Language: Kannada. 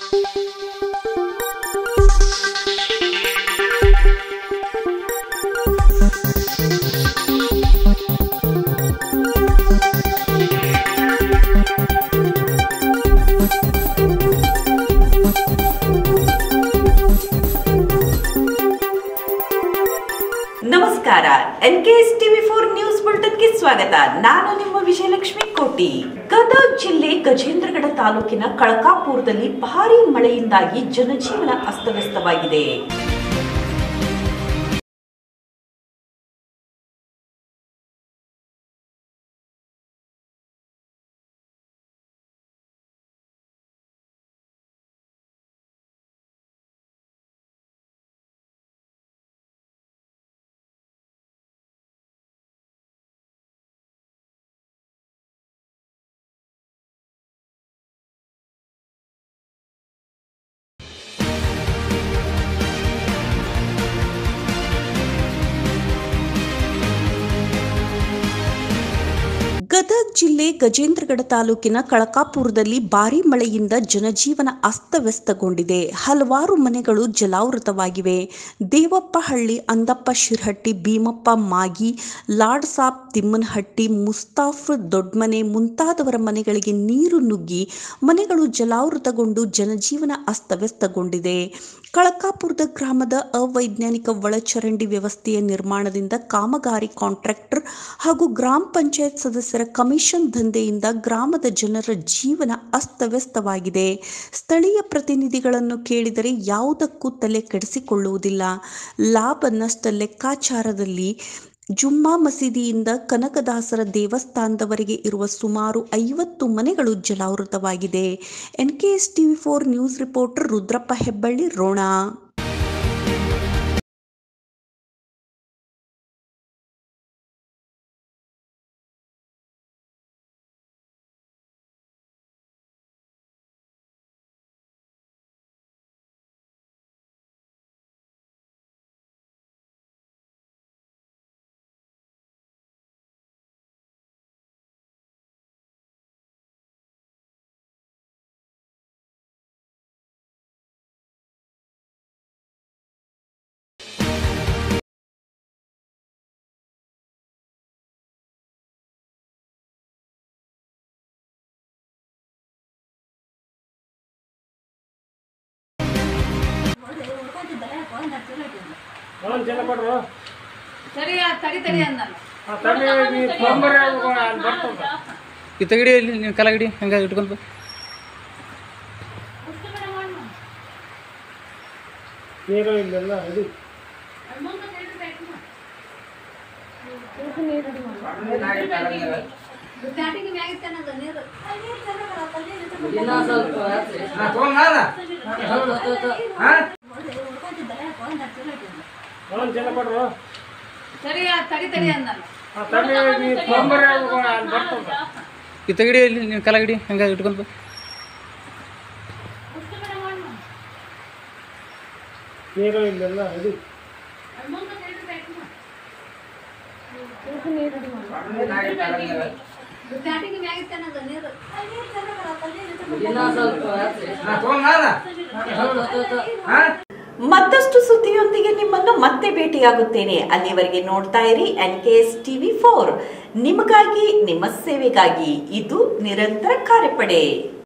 ನಮಸ್ಕಾರ, NKS TV4 ನ್ಯೂಸ್ ಬುಲೆಟಿನ್ಗೆ ಸ್ವಾಗತ. ನಾನು ನಿಮ್ಮ ವಿಜಯಲಕ್ಷ್ಮಿ ಕೋಟಿ. ಗದಗ ಜಿಲ್ಲೆ ಗಜೇಂದ್ರಗಡ ತಾಲೂಕಿನ ಕಳಕಾಪುರದಲ್ಲಿ ಭಾರೀ ಮಳೆಯಿಂದಾಗಿ ಜನಜೀವನ ಅಸ್ತವ್ಯಸ್ತವಾಗಿದೆ. ಗದಗ ಜಿಲ್ಲೆ ಗಜೇಂದ್ರಗಡ ತಾಲೂಕಿನ ಕಳಕಾಪುರದಲ್ಲಿ ಭಾರೀ ಮಳೆಯಿಂದ ಜನಜೀವನ ಅಸ್ತವ್ಯಸ್ತಗೊಂಡಿದೆ. ಹಲವಾರು ಮನೆಗಳು ಜಲಾವೃತವಾಗಿವೆ. ದೇವಪ್ಪಹಳ್ಳಿ, ಅಂದಪ್ಪ ಶಿರಹಟ್ಟಿ, ಭೀಮಪ್ಪ ಮಾಗಿ, ಲಾಡ್ ಸಾಬ್ ತಿಮ್ಮನಹಟ್ಟಿ, ಮುಸ್ತಾಫ್ ದೊಡ್ಡಮನೆ ಮುಂತಾದವರ ಮನೆಗಳಿಗೆ ನೀರು ನುಗ್ಗಿ ಮನೆಗಳು ಜಲಾವೃತಗೊಂಡು ಜನಜೀವನ ಅಸ್ತವ್ಯಸ್ತಗೊಂಡಿದೆ. ಕಳಕಾಪುರದ ಗ್ರಾಮದ ಅವೈಜ್ಞಾನಿಕ ಒಳಚರಂಡಿ ವ್ಯವಸ್ಥೆಯ ನಿರ್ಮಾಣದಿಂದ ಕಾಮಗಾರಿ ಕಾಂಟ್ರಾಕ್ಟರ್ ಹಾಗೂ ಗ್ರಾಮ ಪಂಚಾಯತ್ ಸದಸ್ಯರ ಕಮಿಷನ್ ದಂಧೆಯಿಂದ ಗ್ರಾಮದ ಜನರ ಜೀವನ ಅಸ್ತವ್ಯಸ್ತವಾಗಿದೆ. ಸ್ಥಳೀಯ ಪ್ರತಿನಿಧಿಗಳನ್ನು ಕೇಳಿದರೆ ಯಾವುದಕ್ಕೂ ತಲೆ ಕೆಡಿಸಿಕೊಳ್ಳುವುದಿಲ್ಲ. ಲಾಭ ನಷ್ಟ ಲೆಕ್ಕಾಚಾರದಲ್ಲಿ ಜುಮ್ಮಾ ಮಸೀದಿಯಿಂದ ಕನಕದಾಸರ ದೇವಸ್ಥಾನದವರೆಗೆ ಇರುವ ಸುಮಾರು 50 ಮನೆಗಳು ಜಲಾವೃತವಾಗಿದೆ. NKS TV4 news reporter Rudrappa Hebballi, Rona. ಇತ್ತಗಡಿ ನೀನು ಕಲಗಡಿ ಹಂಗ ಇಟ್ಕೊಂಡು ಇತ್ತಗಡಿ ನೀನು ಕಲಗಡಿ ಹಂಗ ಇಟ್ಕೊಂಡು ಮತ್ತಷ್ಟು ಸುದ್ದಿಯೊಂದಿಗೆ ನಿಮ್ಮನ್ನು ಮತ್ತೆ ಭೇಟಿಯಾಗುತ್ತೇನೆ. ಅಲ್ಲಿವರೆಗೆ ನೋಡ್ತಾ ಇರಿ NKS TV4, ನಿಮಗಾಗಿ, ನಿಮ್ಮ ಸೇವೆಗಾಗಿ. ಇದು ನಿರಂತರ ಕಾರ್ಯಪಡೆ.